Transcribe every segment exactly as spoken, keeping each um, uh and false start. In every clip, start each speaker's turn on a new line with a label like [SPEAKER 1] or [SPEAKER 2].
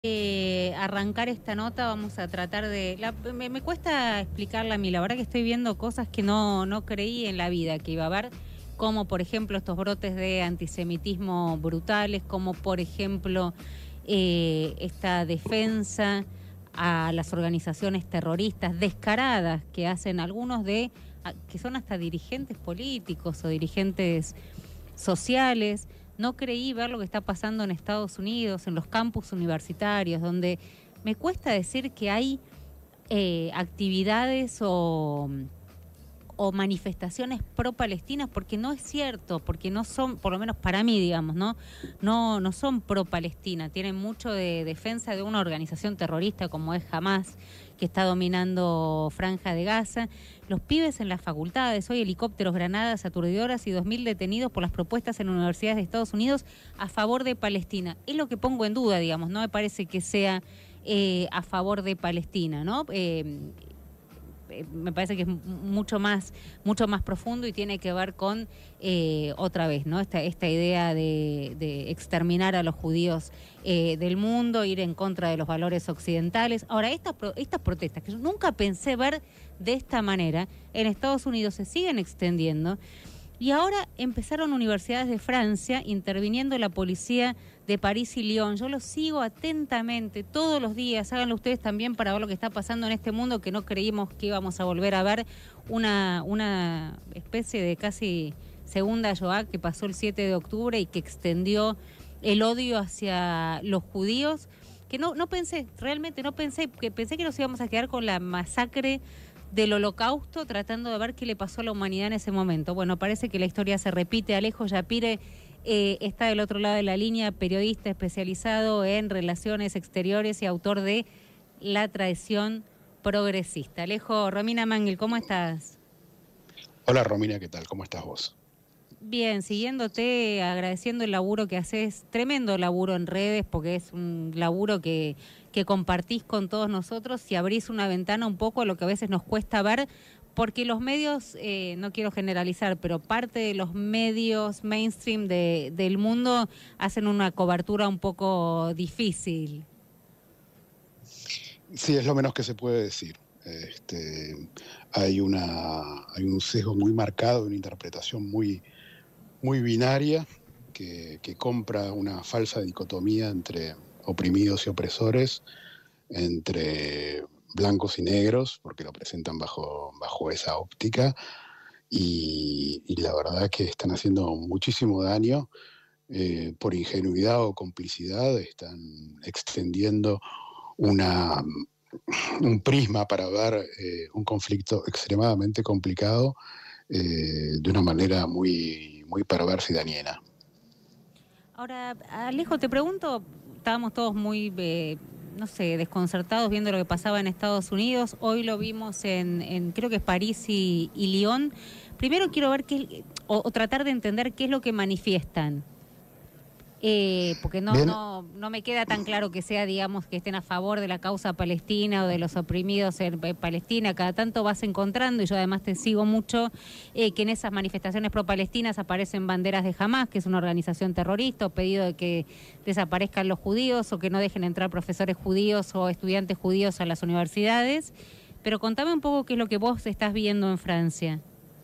[SPEAKER 1] Eh, arrancar esta nota vamos a tratar de... La, me, me cuesta explicarla a mí, la verdad que estoy viendo cosas que no, no creí en la vida que iba a haber, como por ejemplo estos brotes de antisemitismo brutales, como por ejemplo eh, esta defensa a las organizaciones terroristas descaradas que hacen algunos de... que son hasta dirigentes políticos o dirigentes sociales. No creí ver lo que está pasando en Estados Unidos, en los campus universitarios, donde me cuesta decir que hay eh, actividades o, o manifestaciones pro-palestinas, porque no es cierto, porque no son, por lo menos para mí, digamos, no, no, no son pro-Palestina, tienen mucho de defensa de una organización terrorista como es Hamás, que está dominando Franja de Gaza. Los pibes en las facultades, hoy helicópteros, granadas aturdidoras y dos mil detenidos por las propuestas en universidades de Estados Unidos a favor de Palestina. Es lo que pongo en duda, digamos, no me parece que sea eh, a favor de Palestina, ¿no? Eh, me parece que es mucho más mucho más profundo y tiene que ver con eh, otra vez, ¿no? Esta, esta idea de, de exterminar a los judíos eh, del mundo, ir en contra de los valores occidentales. Ahora, estas, estas protestas que yo nunca pensé ver de esta manera en Estados Unidos se siguen extendiendo. Y ahora empezaron universidades de Francia interviniendo la policía de París y Lyon. Yo lo sigo atentamente todos los días. Háganlo ustedes también para ver lo que está pasando en este mundo que no creímos que íbamos a volver a ver. Una, una especie de casi segunda Shoah que pasó el siete de octubre y que extendió el odio hacia los judíos. Que no, no pensé, realmente no pensé, que pensé que nos íbamos a quedar con la masacre del Holocausto, tratando de ver qué le pasó a la humanidad en ese momento. Bueno, parece que la historia se repite. Alejo Yapire eh, está del otro lado de la línea, periodista especializado en relaciones exteriores y autor de La Traición Progresista. Alejo, Romina Mangel, ¿cómo estás?
[SPEAKER 2] Hola Romina, ¿qué tal? ¿Cómo estás vos?
[SPEAKER 1] Bien, siguiéndote, agradeciendo el laburo que haces, tremendo laburo en redes, porque es un laburo que, que compartís con todos nosotros y abrís una ventana un poco a lo que a veces nos cuesta ver, porque los medios, eh, no quiero generalizar, pero parte de los medios mainstream de, del mundo hacen una cobertura un poco difícil.
[SPEAKER 2] Sí, es lo menos que se puede decir. Este, hay, una, hay un sesgo muy marcado, una interpretación muy, muy binaria que, que compra una falsa dicotomía entre oprimidos y opresores, entre blancos y negros, porque lo presentan bajo, bajo esa óptica, y, y la verdad que están haciendo muchísimo daño. Eh, por ingenuidad o complicidad están extendiendo una, un prisma para ver eh, un conflicto extremadamente complicado eh, de una manera muy, muy perversa y dañina.
[SPEAKER 1] Ahora, Alejo, te pregunto, estábamos todos muy, eh, no sé, desconcertados viendo lo que pasaba en Estados Unidos. Hoy lo vimos en, en creo que es París y, y Lyon. Primero quiero ver qué, o, o tratar de entender qué es lo que manifiestan. Eh, porque no,
[SPEAKER 2] Bien,
[SPEAKER 1] no, no me queda tan claro que sea, digamos, que estén a favor de la causa palestina o de los oprimidos en eh, Palestina. Cada tanto vas encontrando, y yo además te sigo mucho, eh, que en esas manifestaciones pro-palestinas aparecen banderas de Hamás, que es una organización terrorista, o pedido de que desaparezcan los judíos o que no dejen entrar profesores judíos o estudiantes judíos a las universidades. Pero contame un poco qué es lo que vos estás viendo en Francia.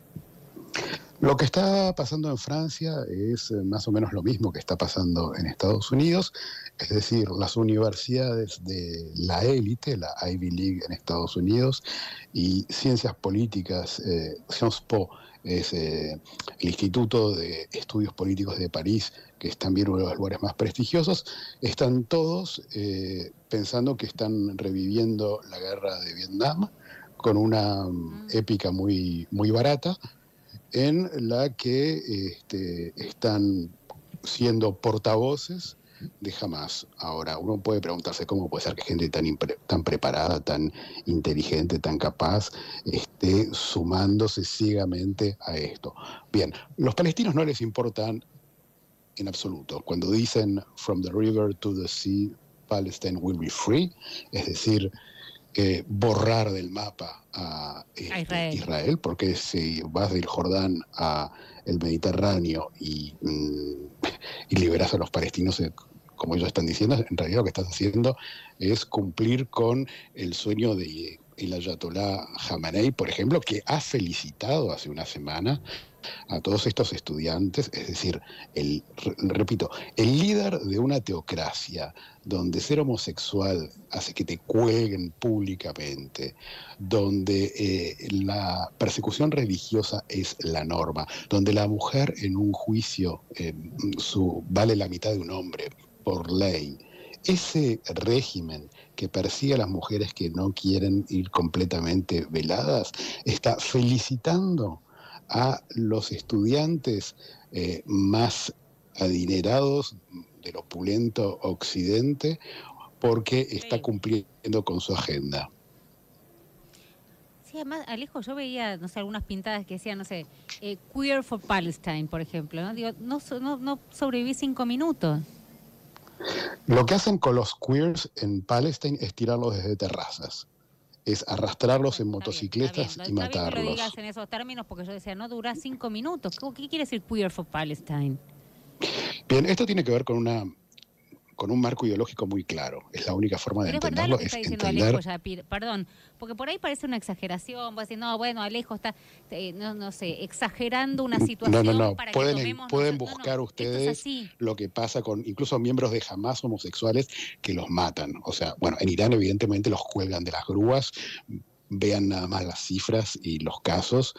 [SPEAKER 2] lo que está pasando en Francia es más o menos lo mismo que está pasando en Estados Unidos, es decir, las universidades de la élite, la Ivy League en Estados Unidos, y ciencias políticas, eh, Sciences Po, es eh, el Instituto de Estudios Políticos de París, que es también uno de los lugares más prestigiosos, están todos eh, pensando que están reviviendo la guerra de Vietnam con una um, épica muy, muy barata, en la que este, están siendo portavoces de Hamás. Ahora, uno puede preguntarse cómo puede ser que gente tan, tan preparada, tan inteligente, tan capaz, esté sumándose ciegamente a esto. Bien, los palestinos no les importan en absoluto. Cuando dicen "from the river to the sea, Palestine will be free", es decir, Eh, borrar del mapa a, este,
[SPEAKER 1] A Israel.
[SPEAKER 2] Israel, porque si vas del Jordán a el Mediterráneo y, mm, y liberas a los palestinos, eh, como ellos están diciendo, en realidad lo que estás haciendo es cumplir con el sueño de el ayatolá Jamenei, por ejemplo, que ha felicitado hace una semana a todos estos estudiantes, es decir, el, repito, el líder de una teocracia donde ser homosexual hace que te cuelguen públicamente, donde eh, la persecución religiosa es la norma, donde la mujer en un juicio eh, su, vale la mitad de un hombre por ley. Ese régimen que persigue a las mujeres que no quieren ir completamente veladas está felicitando a los estudiantes eh, más adinerados del opulento occidente porque está
[SPEAKER 1] Sí.
[SPEAKER 2] cumpliendo con su agenda.
[SPEAKER 1] Sí, además, Alejo, yo veía, no sé, algunas pintadas que decían, no sé, eh, Queer for Palestine, por ejemplo, ¿no? Digo, no, so- no, no sobreviví cinco minutos.
[SPEAKER 2] Lo que hacen con los queers en Palestine es tirarlos desde terrazas, es arrastrarlos en
[SPEAKER 1] Bueno, está bien, está bien.
[SPEAKER 2] motocicletas y
[SPEAKER 1] Está bien que lo
[SPEAKER 2] matarlos.
[SPEAKER 1] digas en esos términos porque yo decía, no dura cinco minutos. ¿Qué, qué quiere decir Queer for Palestine?
[SPEAKER 2] Bien, esto tiene que ver con una con un marco ideológico muy claro. Es la única forma de
[SPEAKER 1] Pero es verdad lo
[SPEAKER 2] entenderlo,
[SPEAKER 1] que está
[SPEAKER 2] es
[SPEAKER 1] diciendo Alejo
[SPEAKER 2] entender.
[SPEAKER 1] ya, perdón, porque por ahí parece una exageración, vos decís, no, bueno, Alejo está, eh, no, no sé, exagerando una
[SPEAKER 2] No, no,
[SPEAKER 1] situación
[SPEAKER 2] no.
[SPEAKER 1] para que
[SPEAKER 2] Pueden,
[SPEAKER 1] tomemos
[SPEAKER 2] pueden
[SPEAKER 1] nosotros. No, no,
[SPEAKER 2] buscar
[SPEAKER 1] esto es
[SPEAKER 2] ustedes
[SPEAKER 1] así.
[SPEAKER 2] lo que pasa con incluso miembros de Hamás homosexuales que los matan. O sea, bueno, en Irán evidentemente los cuelgan de las grúas. Vean nada más las cifras y los casos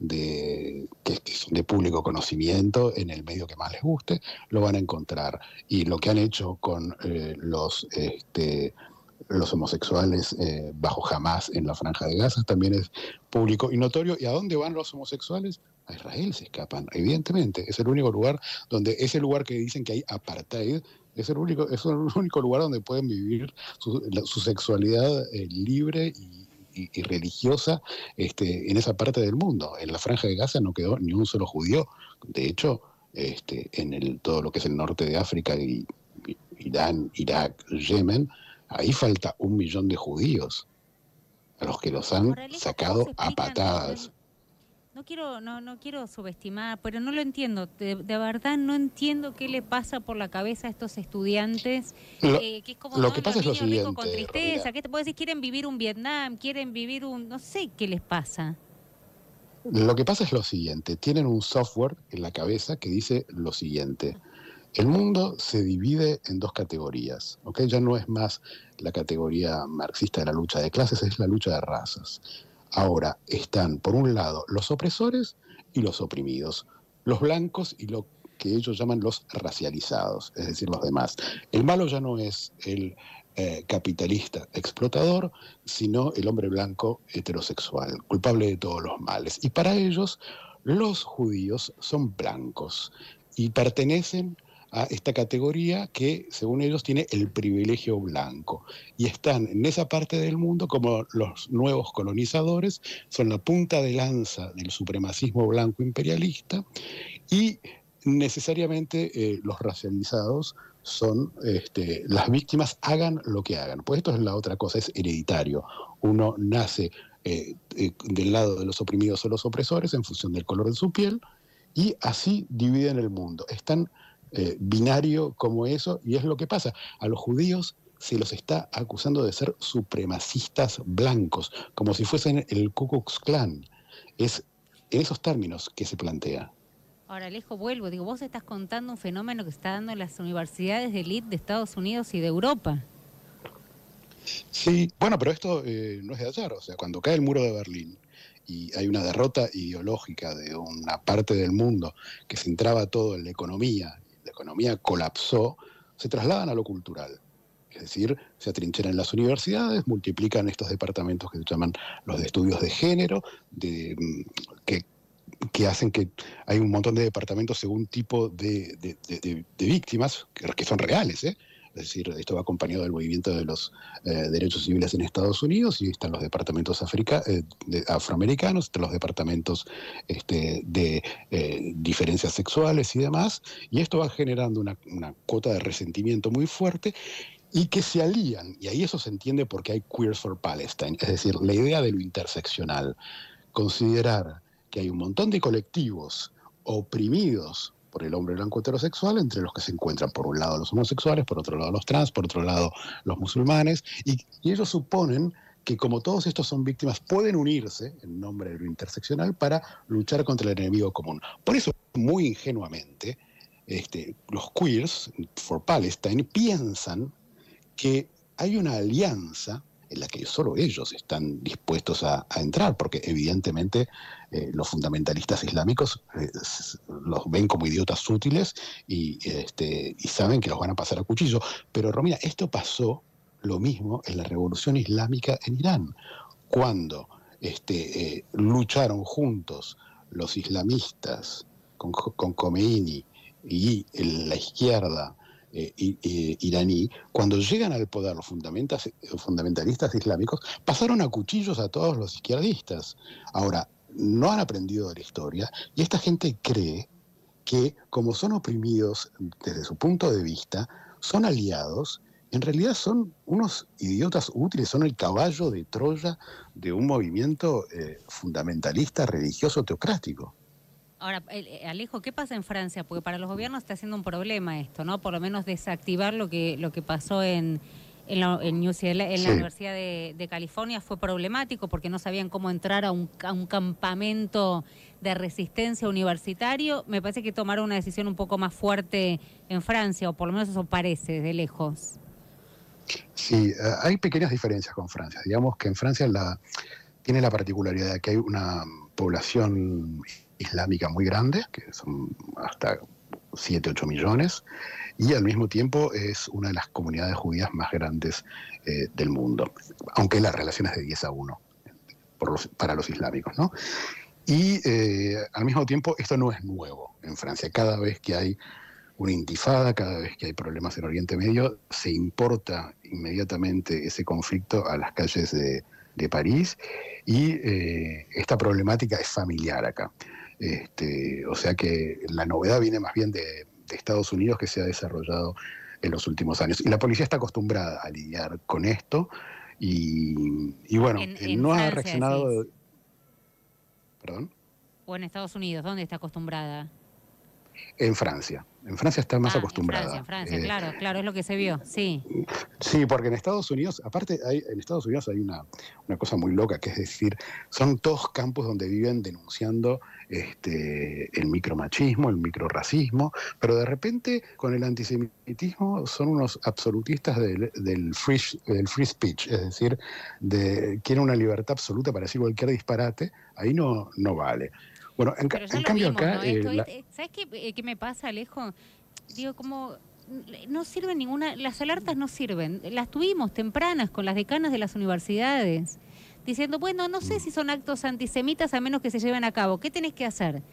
[SPEAKER 2] de que, que son de público conocimiento en el medio que más les guste, lo van a encontrar. Y lo que han hecho con eh, los este, los homosexuales eh, bajo Hamás en la Franja de Gaza también es público y notorio. ¿Y a dónde van los homosexuales? A Israel se escapan, evidentemente. Es el único lugar donde, ese lugar que dicen que hay apartheid, es el único, es el único lugar donde pueden vivir su, la, su sexualidad eh, libre y, y, y religiosa este, en esa parte del mundo. En la Franja de Gaza no quedó ni un solo judío. De hecho, este, en el, todo lo que es el norte de África y, y Irán, Irak, Yemen, ahí falta un millón de judíos, a los que los han
[SPEAKER 1] Ahora, Alejo, ¿cómo se
[SPEAKER 2] sacado a
[SPEAKER 1] explica? No, no,
[SPEAKER 2] patadas.
[SPEAKER 1] no quiero, no, no quiero subestimar, pero no lo entiendo. De, de verdad no entiendo qué le pasa por la cabeza a estos estudiantes,
[SPEAKER 2] Lo,
[SPEAKER 1] eh, que es como,
[SPEAKER 2] lo
[SPEAKER 1] ¿no?
[SPEAKER 2] que
[SPEAKER 1] Los
[SPEAKER 2] pasa es lo
[SPEAKER 1] niños ricos con
[SPEAKER 2] siguiente,
[SPEAKER 1] tristeza,
[SPEAKER 2] Romina.
[SPEAKER 1] que te puedo decir, quieren vivir un Vietnam, quieren vivir un, no sé qué les pasa.
[SPEAKER 2] Lo que pasa es lo siguiente. Tienen un software en la cabeza que dice lo siguiente. El mundo se divide en dos categorías, ¿ok? Ya no es más la categoría marxista de la lucha de clases, es la lucha de razas. Ahora están, por un lado, los opresores y los oprimidos, los blancos y lo que ellos llaman los racializados, es decir, los demás. El malo ya no es el eh, capitalista explotador, sino el hombre blanco heterosexual, culpable de todos los males. Y para ellos, los judíos son blancos y pertenecen a esta categoría que, según ellos, tiene el privilegio blanco. Y están en esa parte del mundo como los nuevos colonizadores, son la punta de lanza del supremacismo blanco imperialista y necesariamente eh, los racializados son este, las víctimas, hagan lo que hagan. Pues esto es la otra cosa, es hereditario. Uno nace eh, eh, del lado de los oprimidos o los opresores en función del color de su piel y así dividen el mundo. Están Eh, binario como eso, y es lo que pasa. A los judíos se los está acusando de ser supremacistas blancos, como si fuesen el Ku Klux Klan. Es en esos términos que se plantea.
[SPEAKER 1] Ahora, Alejo, vuelvo, digo, vos estás contando un fenómeno que está dando en las universidades de élite de Estados Unidos y de Europa.
[SPEAKER 2] Sí, bueno, pero esto eh, no es de ayer. O sea, cuando cae el muro de Berlín y hay una derrota ideológica de una parte del mundo que centraba todo en la economía, la economía colapsó, se trasladan a lo cultural. Es decir, se atrincheran en las universidades, multiplican estos departamentos que se llaman los de estudios de género, de, que, que hacen que hay un montón de departamentos según tipo de, de, de, de, de víctimas, que, que son reales, ¿eh? Es decir, esto va acompañado del movimiento de los eh, derechos civiles en Estados Unidos y están los departamentos africa, eh, de afroamericanos, están los departamentos este, de eh, diferencias sexuales y demás, y esto va generando una, una cuota de resentimiento muy fuerte y que se alían, y ahí eso se entiende porque hay Queers for Palestine, es decir, la idea de lo interseccional, considerar que hay un montón de colectivos oprimidos por el hombre blanco heterosexual, entre los que se encuentran por un lado los homosexuales, por otro lado los trans, por otro lado los musulmanes, y, y ellos suponen que como todos estos son víctimas, pueden unirse en nombre de lo interseccional para luchar contra el enemigo común. Por eso, muy ingenuamente, este, los queers for Palestine piensan que hay una alianza en la que solo ellos están dispuestos a, a entrar, porque evidentemente eh, los fundamentalistas islámicos eh, los ven como idiotas útiles y, este, y saben que los van a pasar a cuchillo. Pero Romina, esto pasó lo mismo en la revolución islámica en Irán, cuando este, eh, lucharon juntos los islamistas con, con Khomeini y la izquierda eh, eh, iraní. Cuando llegan al poder los fundamentalistas islámicos, pasaron a cuchillos a todos los izquierdistas. Ahora, no han aprendido de la historia y esta gente cree que, como son oprimidos desde su punto de vista, son aliados. En realidad son unos idiotas útiles, son el caballo de Troya de un movimiento eh, fundamentalista, religioso, teocrático.
[SPEAKER 1] Ahora, Alejo, ¿qué pasa en Francia? Porque para los gobiernos está siendo un problema esto, ¿no? Por lo menos desactivar lo que lo que pasó en, en, la, en, U C L A, en sí. la Universidad de, de California fue problemático porque no sabían cómo entrar a un, a un campamento de resistencia universitario. Me parece que tomaron una decisión un poco más fuerte en Francia, o por lo menos eso parece, de lejos.
[SPEAKER 2] Sí, uh, hay pequeñas diferencias con Francia. Digamos que en Francia la, tiene la particularidad de que hay una población islámica muy grande, que son hasta siete, ocho millones, y al mismo tiempo es una de las comunidades judías más grandes eh, del mundo, aunque la relación es de diez a uno por los, para los islámicos, ¿no? Y eh, al mismo tiempo esto no es nuevo en Francia. Cada vez que hay una intifada, cada vez que hay problemas en Oriente Medio, se importa inmediatamente ese conflicto a las calles de, de París, y eh, esta problemática es familiar acá. Este, o sea que la novedad viene más bien de, de Estados Unidos, que se ha desarrollado en los últimos años. Y la policía está acostumbrada a lidiar con esto, y, y bueno,
[SPEAKER 1] en, en
[SPEAKER 2] no
[SPEAKER 1] Francia,
[SPEAKER 2] ha reaccionado...
[SPEAKER 1] Decís.
[SPEAKER 2] ¿Perdón?
[SPEAKER 1] ¿O en Estados Unidos? ¿Dónde está acostumbrada?
[SPEAKER 2] En Francia. En Francia está más
[SPEAKER 1] ah,
[SPEAKER 2] acostumbrada.
[SPEAKER 1] En Francia, en Francia,
[SPEAKER 2] eh,
[SPEAKER 1] claro, claro, es lo que se vio, sí.
[SPEAKER 2] Sí, porque en Estados Unidos, aparte, hay, en Estados Unidos hay una, una cosa muy loca, que es decir, son todos campos donde viven denunciando este, el micromachismo, el microracismo, pero de repente con el antisemitismo son unos absolutistas del, del, free, del free speech, es decir, de, quieren una libertad absoluta para decir cualquier disparate, ahí no, no vale. Bueno, en,
[SPEAKER 1] Pero ya
[SPEAKER 2] en
[SPEAKER 1] lo
[SPEAKER 2] cambio
[SPEAKER 1] vimos,
[SPEAKER 2] acá...
[SPEAKER 1] ¿no? Esto,
[SPEAKER 2] Eh, la...
[SPEAKER 1] ¿Sabes qué, qué me pasa, Alejo? Digo, como no sirve ninguna... Las alertas no sirven. Las tuvimos tempranas con las decanas de las universidades, diciendo, bueno, no sé si son actos antisemitas a menos que se lleven a cabo. ¿Qué tenés que hacer?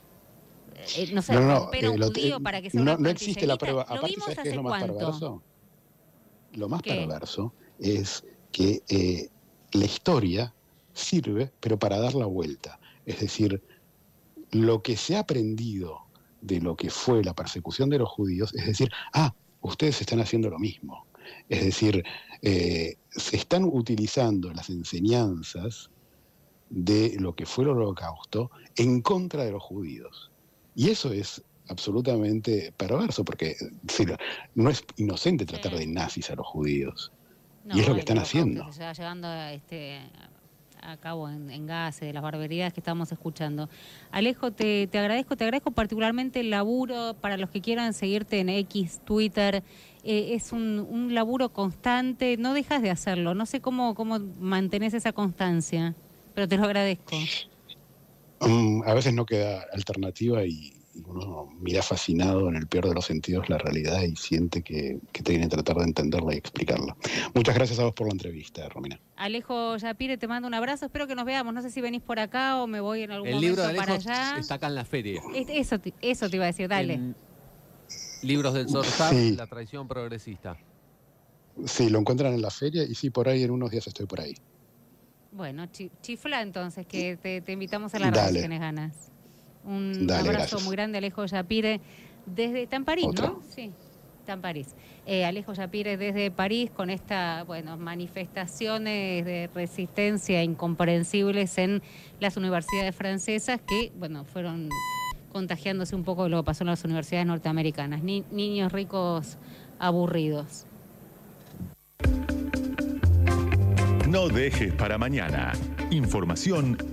[SPEAKER 1] Eh, no sé,
[SPEAKER 2] no, no,
[SPEAKER 1] romper a un
[SPEAKER 2] eh,
[SPEAKER 1] judío
[SPEAKER 2] eh,
[SPEAKER 1] para que sea un
[SPEAKER 2] no,
[SPEAKER 1] acto
[SPEAKER 2] no existe la prueba.
[SPEAKER 1] ¿Lo
[SPEAKER 2] Aparte,
[SPEAKER 1] vimos
[SPEAKER 2] ¿sabes qué
[SPEAKER 1] hace
[SPEAKER 2] es lo más
[SPEAKER 1] cuánto?
[SPEAKER 2] perverso? Lo más
[SPEAKER 1] ¿Qué?
[SPEAKER 2] perverso es que eh, la historia sirve, pero para dar la vuelta. Es decir, lo que se ha aprendido de lo que fue la persecución de los judíos, es decir, ah, ustedes están haciendo lo mismo. Es decir, eh, se están utilizando las enseñanzas de lo que fue el Holocausto en contra de los judíos. Y eso es absolutamente perverso, porque sí, no es inocente tratar sí. de nazis a los judíos. No, y es lo que están haciendo.
[SPEAKER 1] Se va llevando a, este, a cabo en, en Gaza, de las barbaridades que estamos escuchando. Alejo, te, te agradezco, te agradezco particularmente el laburo. Para los que quieran seguirte en X, Twitter, eh, es un, un laburo constante, no dejas de hacerlo. No sé cómo, cómo mantenés esa constancia, pero te lo agradezco.
[SPEAKER 2] Um, a veces no queda alternativa y uno mira fascinado, en el peor de los sentidos, la realidad y siente que, que tiene que tratar de entenderla y explicarla. Muchas gracias a vos por la entrevista, Romina.
[SPEAKER 1] Alejo Yapire, te mando un abrazo, espero que nos veamos. No sé si venís por acá o me voy en algún
[SPEAKER 3] el
[SPEAKER 1] momento
[SPEAKER 3] libro de
[SPEAKER 1] para
[SPEAKER 3] Alejo
[SPEAKER 1] allá.
[SPEAKER 3] Está acá en la feria.
[SPEAKER 1] Eso, eso te iba a decir, dale. En
[SPEAKER 3] Libros del Zorzal,
[SPEAKER 2] sí.
[SPEAKER 3] La traición progresista.
[SPEAKER 2] Sí, lo encuentran en la feria y sí, por ahí en unos días estoy por ahí.
[SPEAKER 1] Bueno, chifla entonces, que te, te invitamos a la radio si tenés ganas. Un Dale, abrazo gracias. Muy grande, Alejo Yapire, desde... Está en París, Otra. ¿no? Sí, está en París. Eh, Alejo Yapire desde París con estas bueno, manifestaciones de resistencia incomprensibles en las universidades francesas que, bueno, fueron contagiándose un poco de lo que pasó en las universidades norteamericanas. Ni, niños ricos aburridos.
[SPEAKER 4] No dejes para mañana. Información